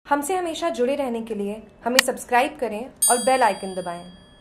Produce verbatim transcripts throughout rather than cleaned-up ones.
हमसे हमेशा जुड़े रहने के लिए हमें सब्सक्राइब करें और बेल आइकन दबाएं।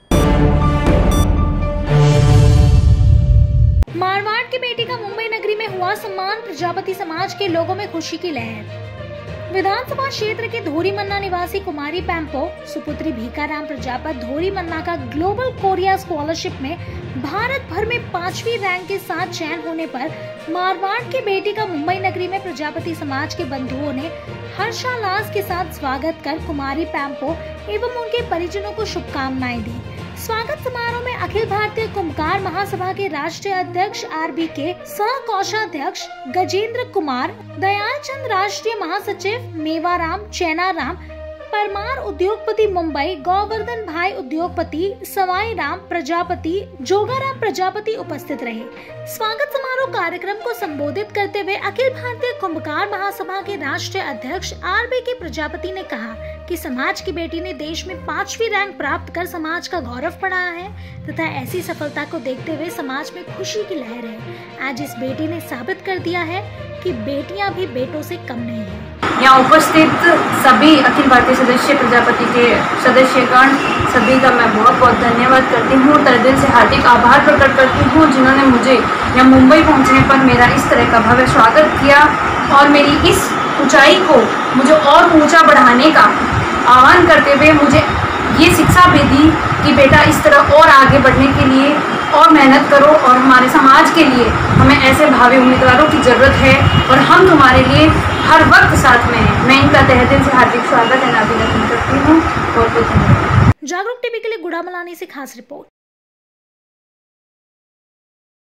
मारवाड़ की बेटी का मुंबई नगरी में हुआ सम्मान, प्रजापति समाज के लोगों में खुशी की लहर। विधानसभा क्षेत्र के धोरी मन्ना निवासी कुमारी पैम्पो सुपुत्री भीकाराम प्रजापत धोरी मन्ना का ग्लोबल कोरिया स्कॉलरशिप में भारत भर में पांचवी रैंक के साथ चयन होने पर मारवाड़ की बेटी का मुंबई नगरी में प्रजापति समाज के बंधुओं ने हर्षोल्लास के साथ स्वागत कर कुमारी पैम्पो एवं उनके परिजनों को शुभकामनाएं दी। स्वागत समारोह में अखिल भारतीय कुंभकार महासभा के राष्ट्रीय अध्यक्ष आर बी के, सह कोषाध्यक्ष गजेंद्र कुमार, दयाल चंद राष्ट्रीय महासचिव, मेवाराम चैनाराम परमार उद्योगपति मुंबई, गोवर्धन भाई उद्योगपति, सवाई राम प्रजापति, जोगाराम प्रजापति उपस्थित रहे। स्वागत समारोह कार्यक्रम को संबोधित करते हुए अखिल भारतीय कुंभकार महासभा के राष्ट्रीय अध्यक्ष आर बी के प्रजापति ने कहा कि समाज की बेटी ने देश में पांचवी रैंक प्राप्त कर समाज का गौरव बढ़ाया है तथा ऐसी सफलता को देखते हुए समाज में खुशी की लहर है। आज इस बेटी ने साबित कर दिया है कि बेटियां भी बेटों से कम नहीं है। यहाँ उपस्थित सभी अखिल भारतीय सदस्य प्रजापति के सदस्यगण सभी का मैं बहुत बहुत धन्यवाद करती हूँ। तहे दिल से हार्दिक आभार प्रकट करती हूँ जिन्होंने मुझे यहाँ मुंबई पहुँचने पर मेरा इस तरह का भव्य स्वागत किया और मेरी इस ऊंचाई को मुझे और ऊंचा बढ़ाने का आह्वान करते हुए मुझे ये शिक्षा भी दी कि बेटा इस तरह और आगे बढ़ने के लिए और मेहनत करो और हमारे समाज के लिए हमें ऐसे भावी उम्मीदवारों की ज़रूरत है और हम तुम्हारे लिए हर वक्त साथ में हैं। मैं इनका तहे दिल से हार्दिक स्वागत है नादिन करती हूँ। बहुत बहुत धन्यवाद। जागरूक टीवी के लिए गुड़ा मलानी से खास रिपोर्ट।